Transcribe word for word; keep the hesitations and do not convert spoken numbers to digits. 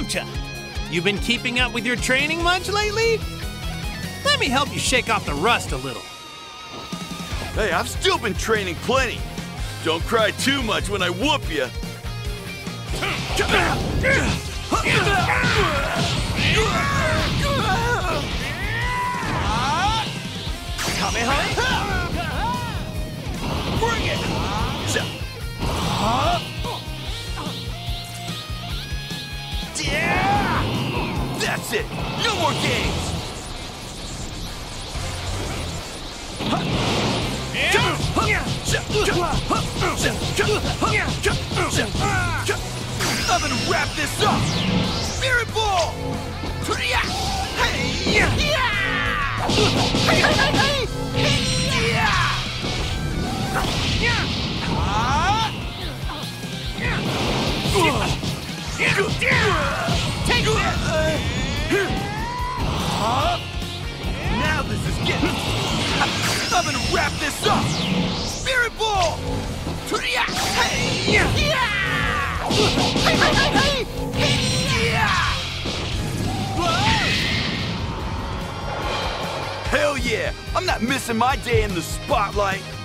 Yamcha. You been keeping up with your training much lately? Let me help you shake off the rust a little. Hey, I've still been training plenty. Don't cry too much when I whoop you. Bring it! Yeah! That's it! No more games! I'm gonna wrap this up! Spirit Ball! Hey! Take it! Now this is getting... I'm gonna wrap this up! Spirit Ball! Hell yeah! I'm not missing my day in the spotlight!